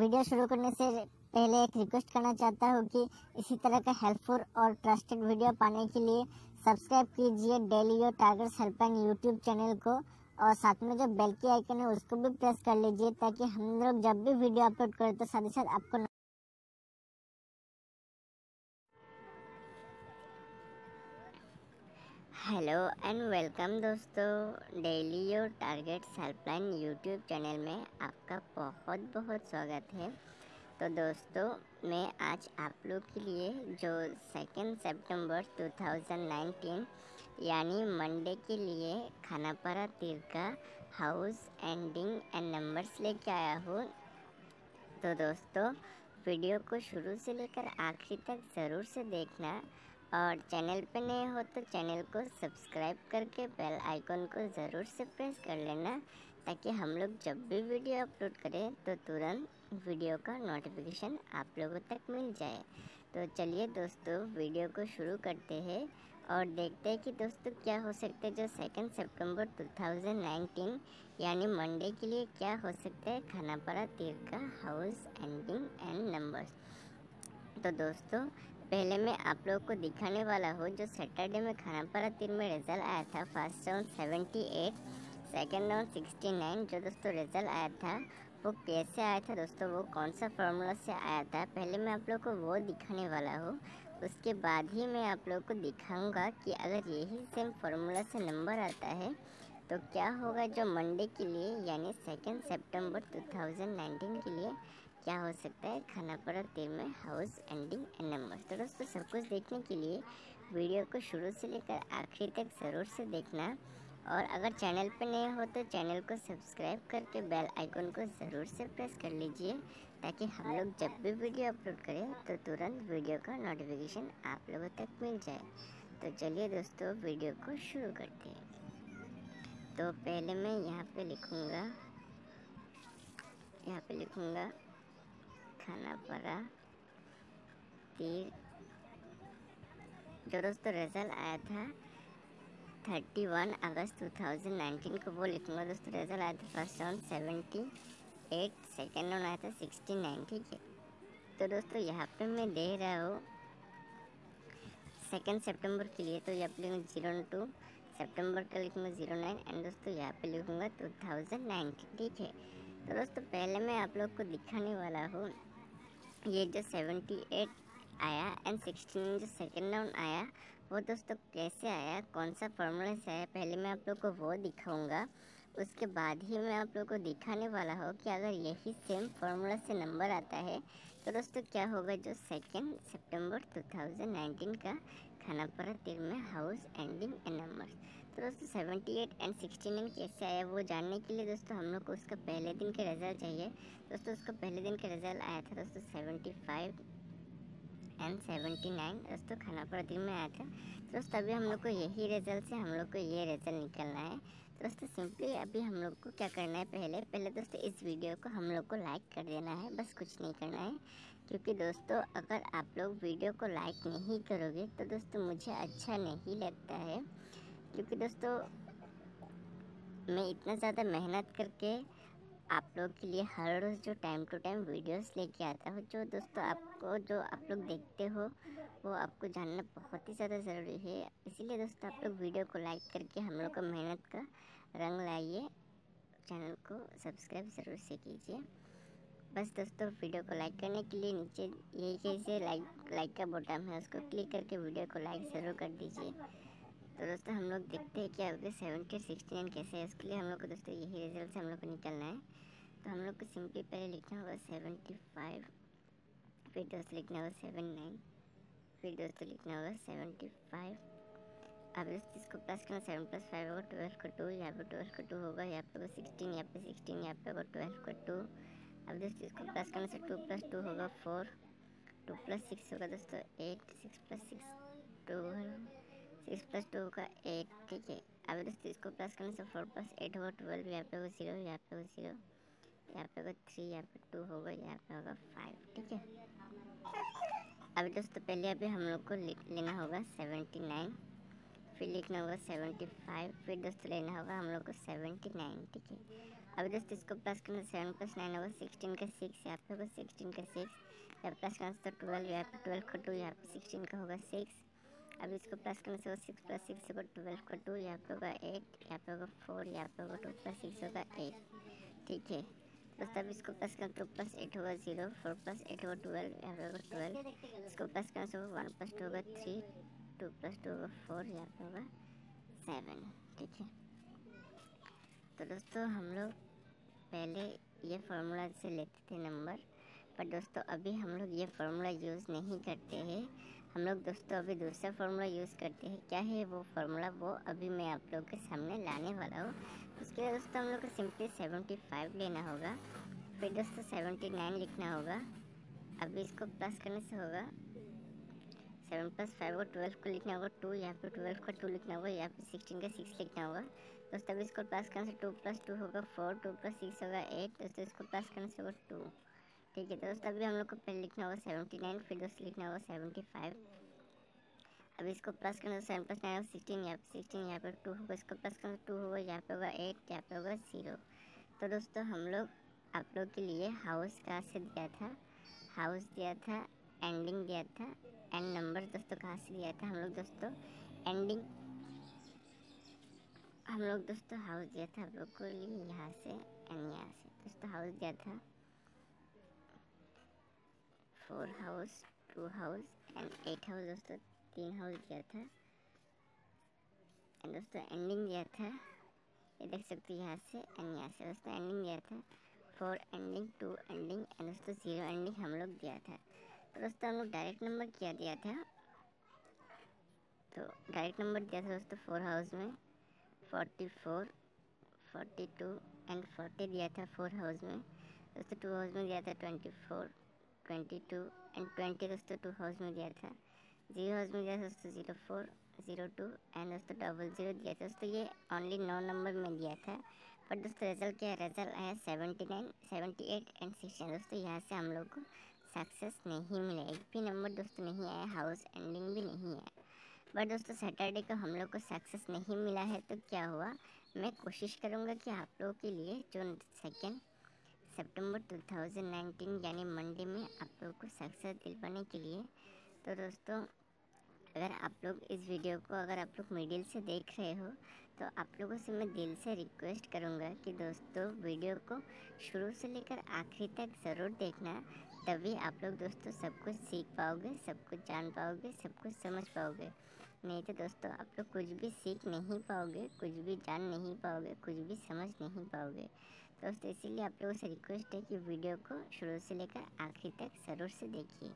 Video शुरू करने से पहले एक रिक्वेस्ट करना चाहता हूँ कि इसी तरह का हेल्पफुल और ट्रस्टेड वीडियो पाने के लिए सब्सक्राइब कीजिए daily your targets helpline YouTube channel को, और साथ में जो बेल की आइकन है उसको भी प्रेस कर लीजिए ताकि हम लोग जब भी वीडियो अपलोड करें तो साथ ही साथ आपको। हेलो एंड वेलकम दोस्तों, daily your targets helpline YouTube channel में आपका बहुत बहुत स्वागत है। तो दोस्तों, मैं आज आप लोग के लिए जो 2 सितंबर 2019 यानी मंडे के लिए खानापारा तीर का हाउस एंडिंग एंड नंबर्स लेके आया हूँ। तो दोस्तों, वीडियो को शुरू से लेकर आखिरी तक ज़रूर से देखना, और चैनल पे नए हो तो चैनल को सब्सक्राइब करके बेल आइकन को ज़रूर से प्रेस कर लेना ताकि हम लोग जब भी वीडियो अपलोड करें तो तुरंत वीडियो का नोटिफिकेशन आप लोगों तक मिल जाए। तो चलिए दोस्तों, वीडियो को शुरू करते हैं और देखते हैं कि दोस्तों क्या हो सकता है जो 2 सितंबर 2019 यानी मंडे के लिए क्या हो सकता है खानापारा तीर का हाउस एंडिंग एंड नंबर्स। तो दोस्तों, पहले मैं आप लोगों को दिखाने वाला हूँ जो सैटरडे में खानापारा तीर में रिजल्ट आया था। First round 78, second round 69। जो दोस्तों रिजल्ट आया था वो कैसे आया था दोस्तों, वो कौन सा फार्मूला से आया था, पहले मैं आप लोगों को वो दिखाने वाला हूँ। उसके बाद ही मैं आप लोगों को दिखाऊंगा कि अगर यही सेम फार्मूला से नंबर आता है तो क्या होगा जो मंडे के लिए यानी 2 सितंबर 2019 के लिए क्या हो सकता है खानापारा तीर में हाउस एंडिंग एंड नंबर्स। तो दोस्तों, सब कुछ देखने के लिए वीडियो को शुरू से लेकर आखिरी तक ज़रूर से देखना, और अगर चैनल पर नए हो तो चैनल को सब्सक्राइब करके बेल आइकन को ज़रूर से प्रेस कर लीजिए ताकि हम लोग जब भी वीडियो अपलोड करें तो तुरंत वीडियो का नोटिफिकेशन आप लोगों तक मिल जाए। तो चलिए दोस्तों, वीडियो को शुरू करते हैं। तो पहले मैं यहाँ पे लिखूँगा खानापारा तीर। जो दोस्तों रिजल्ट आया था 31 अगस्त 2019 को वो लिखूँगा। दोस्तों रिजल्ट आया था फर्स्ट राउंड 78, सेकेंड राउंड आया था 69। ठीक है, तो दोस्तों यहाँ पे मैं दे रहा हूँ 2 सितंबर के लिए, तो यहाँ पे लिखूँगा 02, सितंबर का लिखूँगा 09 एंड दोस्तों यहाँ पे लिखूँगा 2019। ठीक है, तो दोस्तों पहले मैं आप लोग को दिखाने वाला हूँ ये जो 78 आया एंड 16 जो सेकेंड राउंड आया वो दोस्तों कैसे आया, कौन सा फार्मूला से आया, पहले मैं आप लोग को वो दिखाऊंगा। उसके बाद ही मैं आप लोग को दिखाने वाला हूँ कि अगर यही सेम फार्मूला से नंबर आता है तो दोस्तों क्या होगा जो 2 सितंबर 2019 का खानापारा तीर में हाउस एंडिंग एंड नंबर्स। तो दोस्तों 78 एंड 69 कैसे आया वो जानने के लिए दोस्तों हम लोग को उसका पहले दिन का रिजल्ट चाहिए। दोस्तों उसका पहले दिन का रिजल्ट आया था दोस्तों 75 एंड 79 दोस्तों खानापारा तीर में आया था। तो दोस्तों अभी हम लोग को यही रिजल्ट से हम लोग को ये रिजल्ट निकलना है। तो दोस्तों सिंपली अभी हम लोग को क्या करना है, पहले दोस्तों इस वीडियो को हम लोग को लाइक कर देना है, बस कुछ नहीं करना है। क्योंकि दोस्तों अगर आप लोग वीडियो को लाइक नहीं करोगे तो दोस्तों मुझे अच्छा नहीं लगता है, क्योंकि दोस्तों मैं इतना ज़्यादा मेहनत करके आप लोग के लिए हर रोज़ जो टाइम टू टाइम वीडियोस लेके आता हूँ, जो दोस्तों आपको जो आप लोग देखते हो वो आपको जानना बहुत ही ज़्यादा ज़रूरी है। इसीलिए दोस्तों आप लोग वीडियो को लाइक करके हम लोग का मेहनत का रंग लाइए, चैनल को सब्सक्राइब ज़रूर से कीजिए। बस दोस्तों वीडियो को लाइक करने के लिए नीचे यही कैसे लाइक का बटन है उसको क्लिक करके वीडियो को लाइक ज़रूर कर दीजिए। तो दोस्तों हम लोग देखते हैं कि अभी 70 69 कैसे है, उसके लिए हम लोग को दोस्तों यही रिजल्ट से हम लोग को निकलना है। तो हम लोग को सिंपली पहले लिखना होगा 75, फिर दोस्तों लिखना होगा 79, फिर दोस्तों लिखना होगा 75। अब दोस्तों इसको प्लस करना, 7 + 5 होगा 12 का 2, यहाँ पे 12 का 2 होगा, यहाँ पे 16, यहाँ पे 16, यहाँ पे होगा 12 का 2। अब दोस्तों इसको प्लस करने से 2 + 2 होगा 4, 2 + 6 होगा दोस्तों 8, 6 + 6 12, 6 + 2 होगा 8। ठीक है, अब दोस्तों इसको प्लस करने से 4 + 8 होगा 12, यहाँ पे होगा 0, यहाँ पे होगा 0, यहाँ पे होगा 3, यहाँ पे 2 होगा, यहाँ पे होगा 5। ठीक है, अभी दोस्तों पहले अभी हम लोग को लेना होगा 79, फिर लिखना होगा 75, फिर दोस्तों लेना होगा हम लोग को 79। ठीक है, अभी दोस्तों इसको प्लस करना 7 + 9 होगा 16 का 6, यहाँ पे होगा 16 का 6, यहाँ प्लस करना तो 12, यहाँ पे 12 का 2, यहाँ पे 16 का होगा 6। अब इसको प्लस करने से 6 + 6 होगा 12 का 2, यहाँ पे होगा 8, यहाँ पे होगा 4, यहाँ पे होगा 2 + 6 होगा 8। ठीक है दोस्तों, अब इसको प्लस करना 2 + 8 होगा 0, 4 + 8 होगा 12, यहाँ पे होगा 12। इसको प्लस करने से 1 + 2 होगा 3, 2 + 2 होगा 4, यहाँ पे होगा 7। ठीक है, तो दोस्तों हम लोग पहले ये फार्मूला से लेते थे नंबर, पर दोस्तों अभी हम लोग ये फार्मूला यूज़ नहीं करते हैं। हम लोग दोस्तों अभी दूसरा फार्मूला यूज़ करते हैं। क्या है वो फार्मूला, वो अभी मैं आप लोग के सामने लाने वाला हूँ। उसके लिए दोस्तों हम लोग को सिंपली 75 लेना होगा, फिर दोस्तों 79 लिखना होगा। अभी इसको प्लस करने से होगा 7 + 5 को 12 को लिखना होगा 2, यहाँ पे 12 का 2 लिखना होगा, यहाँ पे 16 का 6 लिखना होगा। दोस्तों अभी इसको प्लस करने से 2 + 2 होगा 4, 2 + 6 होगा 8। दोस्तों इसको प्लस करने से होगा 2। ठीक है, तो दोस्तों अभी हम लोग को पहले लिखना होगा 79, फिर दोस्तों लिखना होगा 75। अभी इसको प्लस करने से 7 + 9 16, यहाँ पे 16, यहाँ पे 2 होगा, इसको प्लस करने से 2 होगा, यहाँ पे होगा 8, यहाँ पे होगा 0। तो दोस्तों हम लोग आप लोग के लिए हाउस कहाँ से दिया था, हाउस दिया था, एंडिंग दिया था, एंड नंबर दोस्तों कहाँ से दिया था, हम लोग दोस्तों एंडिंग, हम लोग दोस्तों हाउस दिया था आप लोग को लिए यहाँ से एंड यहाँ से। दोस्तों हाउस दिया था 4 हाउस, 2 हाउस एंड 8 हाउस। दोस्तों 3 हाउस दिया था, एंड दोस्तों एंडिंग दिया था, ये देख सकते हो यहाँ से एंड यहाँ से। दोस्तों एंडिंग दिया था 4 एंडिंग, 2 एंडिंग एंड दोस्तों 0 एंडिंग हम लोग दिया था। तो दोस्तों हम लोग डायरेक्ट नंबर क्या दिया था, तो डायरेक्ट नंबर दिया था दोस्तों 4 हाउस में 44, 42 एंड 40 दिया था 4 हाउस में। दोस्तों 2 हाउस में दिया था 24, 22 एंड 20 दोस्तों 2 हाउस में दिया था। 0 हाउस में दिया था दोस्तों 04, 02 एंड दोस्तों 00 दिया था। दोस्तों ये ओनली 9 नंबर में दिया था, पर दोस्तों रिजल्ट क्या है, रिजल्ट आया 79, 78 एंड 16। दोस्तों यहाँ से हम लोग को सक्सेस नहीं मिला, एक भी नंबर दोस्तों नहीं आया, हाउस एंडिंग भी नहीं आया। बट दोस्तों सैटरडे को हम लोग को सक्सेस नहीं मिला है, तो क्या हुआ, मैं कोशिश करूँगा कि आप लोगों के लिए जो 2 सितंबर 2019 यानी मंडे में आप लोगों को सक्सेस दिलवाने के लिए, तो दोस्तों अगर आप लोग इस वीडियो को अगर आप लोग मिडिल से देख रहे हो, तो आप लोगों से मैं दिल से रिक्वेस्ट करूँगा कि दोस्तों वीडियो को शुरू से लेकर आखिरी तक ज़रूर देखना, तभी आप लोग दोस्तों सब कुछ सीख पाओगे, सब कुछ जान पाओगे, सब कुछ समझ पाओगे। नहीं तो दोस्तों आप लोग कुछ भी सीख नहीं पाओगे, कुछ भी जान नहीं पाओगे, कुछ भी समझ नहीं पाओगे। दोस्तों इसीलिए आप लोगों से रिक्वेस्ट है कि वीडियो को शुरू से लेकर आखिरी तक ज़रूर से देखिए।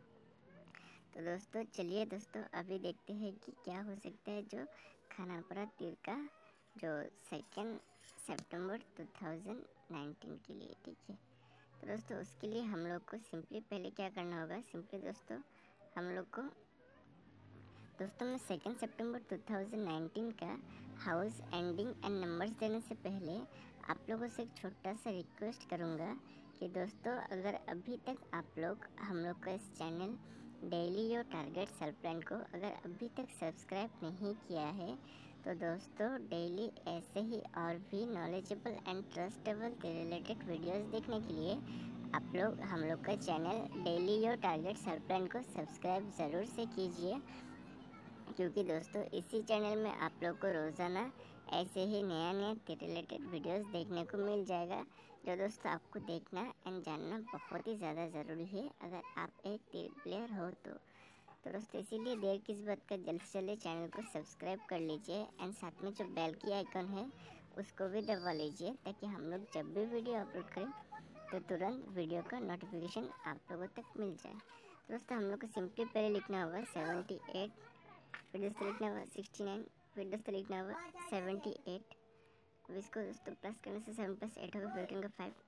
तो दोस्तों चलिए दोस्तों अभी देखते हैं कि क्या हो सकता है जो खानापारा तीर का जो 2 सितंबर 2019 के लिए। ठीक है, तो दोस्तों उसके लिए हम लोग को सिंपली पहले क्या करना होगा, सिंपली दोस्तों हम लोग को दोस्तों मैं 2 सितंबर 2019 का हाउस एंडिंग एंड नंबर्स देने से पहले आप लोगों से एक छोटा सा रिक्वेस्ट करूँगा कि दोस्तों अगर अभी तक आप लोग हम लोग का इस channel daily your target self plan को अगर अभी तक सब्सक्राइब नहीं किया है, तो दोस्तों डेली ऐसे ही और भी knowledgeable and trustable related videos देखने के लिए आप लोग हम लोग का channel daily your target self plan को सब्सक्राइब ज़रूर से कीजिए, क्योंकि दोस्तों इसी चैनल में आप लोग को रोज़ाना ऐसे ही नया नया रिलेटेड वीडियोस देखने को मिल जाएगा, जो दोस्तों आपको देखना एंड जानना बहुत ही ज़्यादा ज़रूरी है अगर आप एक तीर प्लेयर हो तो दोस्तों इसीलिए देर किस बात का, जल्द से जल्दी चैनल को सब्सक्राइब कर लीजिए एंड साथ में जो बेल की आइकन है उसको भी दबा लीजिए, ताकि हम लोग जब भी वीडियो अपलोड करें तो तुरंत वीडियो का नोटिफिकेशन आप लोगों तक मिल जाए। तो दोस्तों हम लोग को सिंपली पहले लिखना होगा 78, फिर दोस्तों लिखना होगा 69, फिर दोस्तों लिखना होगा 78। अब इसको दोस्तों प्लस करने से 7 + 8 होगा 15 का 5,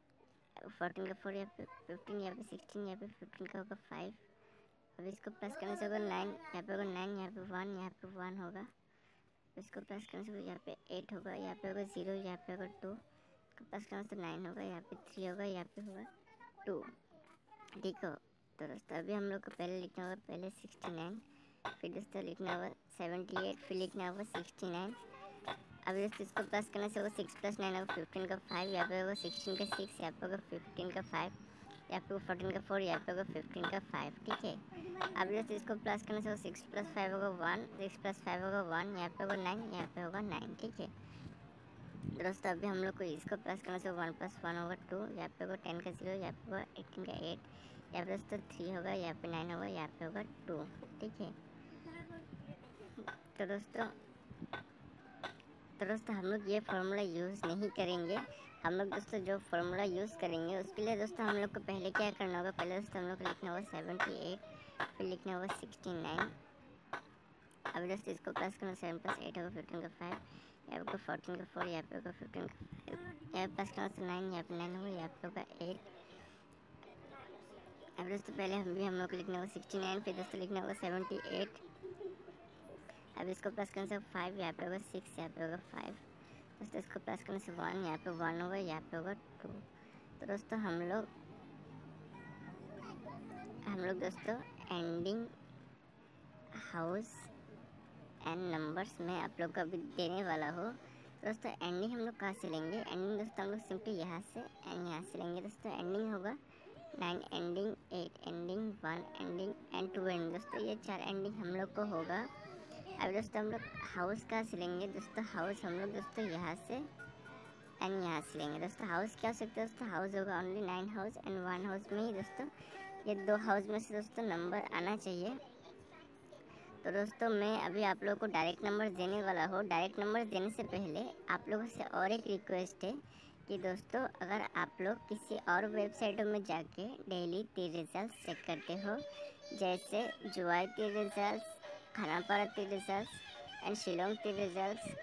14 का 4, यहाँ पे 15, यहाँ पे 16, यहाँ पे 15 का होगा 5। अब इसको प्लस करने से होगा 9, यहाँ पे होगा 9, यहाँ पे 1, यहाँ पे 1 होगा। इसको प्लस करने से यहाँ पे 8 होगा, यहाँ पे होगा 0, यहाँ पे होगा 2। इसको प्लस करने से 9 होगा, यहाँ पे 3 होगा, यहाँ पे होगा 2। ठीक हो, तो दोस्तों अभी हम लोग को पहले लिखना होगा पहले 69, फिर दोस्तों लिखना होगा 78, फिर लिखना होगा 69। अब दोस्तों इसको प्लस करने से वो 6 + 9 होगा 15 का 5, यहाँ पे होगा 16 का 6, यहाँ पे होगा 15 का 5, यहाँ पे 14 का 4, यहाँ पे होगा 15 का 5, ठीक है। अब दोस्तों इसको प्लस करने से वो 6 + 5 होगा 1, 6 + 5 होगा 1, यहाँ पे होगा 9, यहाँ पे होगा 9, ठीक है। दोस्तों अभी हम लोग को इसको प्लस करने से 1 + 1 होगा 2, यहाँ पे होगा 10 का 0, यहाँ पे होगा 18 का 8, यहाँ पे दोस्तों 3 होगा, यहाँ पे 9 होगा, यहाँ पे होगा 2, ठीक है। तो दोस्तों हम लोग ये फार्मूला यूज़ नहीं करेंगे। हम लोग दोस्तों जो फार्मूला यूज़ करेंगे उसके लिए दोस्तों हम लोग को पहले क्या करना होगा, पहले दोस्तों हम लोग को लिखना होगा 78, फिर लिखना होगा 69। अभी दोस्तों इसको प्लस करना 7 + 8 होगा 15 का 5, यहाँ पे 14 का 4, यहाँ पे होगा 15 का 5, यहाँ पे प्लस करना से 9, यहाँ पे 9 होगा, यहाँ पे होगा 8। अब दोस्तों पहले हम लोग को लिखना होगा 69, फिर दोस्तों लिखना होगा 78। अब इसको प्लस करने से 5, यहाँ पे होगा 6, यहाँ पे होगा 5, दोस्तों इसको प्लस करने से 1, यहाँ पे 1 होगा, यहाँ पे होगा 2। तो दोस्तों हम लोग दोस्तों एंडिंग हाउस एंड नंबर्स में आप लोग को अभी देने वाला हो। दोस्तों एंडिंग हम लोग कहाँ से लेंगे, एंडिंग दोस्तों हम लोग सिंपली यहाँ से एंड यहाँ से लेंगे। दोस्तों एंडिंग होगा 9, ending 8, ending 1, ending and 2 and. दोस्तों ये 4 एंडिंग हम लोग को होगा। अब दोस्तों हम लोग हाउस कहाँ से लेंगे, दोस्तों हाउस हम लोग दोस्तों यहाँ से एंड यहाँ से लेंगे। दोस्तों हाउस क्या हो सकता है, दोस्तों हाउस होगा ओनली 9 हाउस एंड 1 हाउस में ही दोस्तों ये 2 हाउस में से दोस्तों नंबर आना चाहिए। तो दोस्तों मैं अभी आप लोगों को डायरेक्ट नंबर देने वाला हूँ। डायरेक्ट नंबर देने से पहले आप लोगों से और एक रिक्वेस्ट है कि दोस्तों अगर आप लोग किसी और वेबसाइटों में जाके डेली 3 रिजल्ट चेक करते हो, जैसे Jowai 3 result, Khanapara 3 result and Shillong 3 result,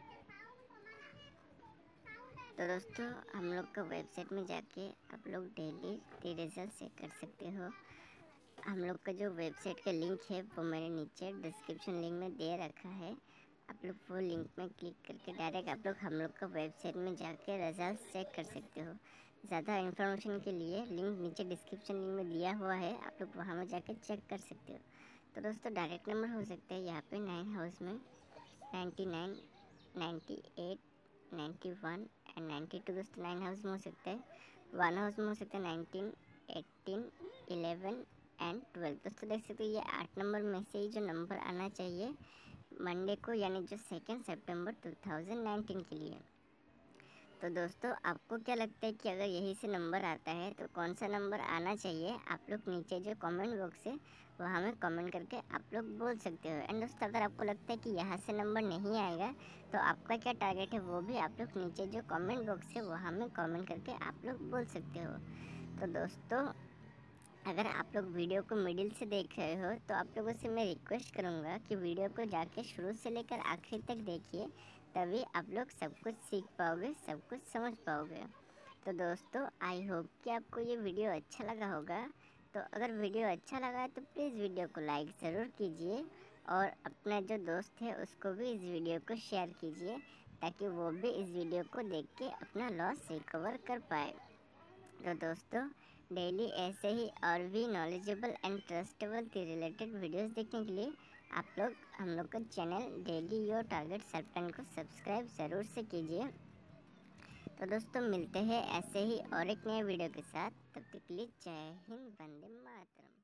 तो दोस्तों हम लोग का वेबसाइट में जाके आप लोग डेली 3 रिजल्ट चेक कर सकते हो। हम लोग का जो वेबसाइट का लिंक है वो मैंने नीचे डिस्क्रिप्शन लिंक में दे रखा है। आप लोग वो लिंक में क्लिक करके डायरेक्ट आप लोग हम लोग का वेबसाइट में जाके रिजल्ट चेक कर सकते हो। ज़्यादा इन्फॉर्मेशन के लिए लिंक नीचे डिस्क्रिप्शन लिंक में दिया हुआ है, आप लोग वहाँ में जाके चेक कर सकते हो। तो दोस्तों डायरेक्ट नंबर हो सकता है यहाँ पे 9 हाउस में 99, 98, 91 एंड 92। दोस्तों 9 हाउस में हो सकता है, 1 हाउस में हो सकता है 19, 18, 11 एंड 12। दोस्तों देख सकते हो ये 8 नंबर में से ही जो नंबर आना चाहिए मंडे को, यानी जो 2 सितंबर 2019 के लिए। तो दोस्तों आपको क्या लगता है कि अगर यही से नंबर आता है तो कौन सा नंबर आना चाहिए, आप लोग नीचे जो कमेंट बॉक्स है वहाँ में कमेंट करके आप लोग बोल सकते हो। एंड दोस्तों अगर आपको लगता है कि यहाँ से नंबर नहीं आएगा तो आपका क्या टारगेट है वो भी आप लोग नीचे जो कमेंट बॉक्स है वहाँ में कमेंट करके आप लोग बोल सकते हो। तो दोस्तों अगर आप लोग वीडियो को मिडिल से देख रहे हो तो आप लोगों से मैं रिक्वेस्ट करूँगा कि वीडियो को जाके शुरू से लेकर आखिर तक देखिए, तभी आप लोग सब कुछ सीख पाओगे, सब कुछ समझ पाओगे। तो दोस्तों आई होप कि आपको ये वीडियो अच्छा लगा होगा। तो अगर वीडियो अच्छा लगा है तो प्लीज़ वीडियो को लाइक ज़रूर कीजिए और अपना जो दोस्त है उसको भी इस वीडियो को शेयर कीजिए, ताकि वो भी इस वीडियो को देख के अपना लॉस रिकवर कर पाए। तो दोस्तों डेली ऐसे ही और भी नॉलेजेबल एंड ट्रस्टेबल के रिलेटेड वीडियोस देखने के लिए आप लोग हम लोग का channel daily your target set plan को सब्सक्राइब ज़रूर से कीजिए। तो दोस्तों मिलते हैं ऐसे ही और एक नए वीडियो के साथ, तब तक के लिए जय हिंद, वंदे मातरम।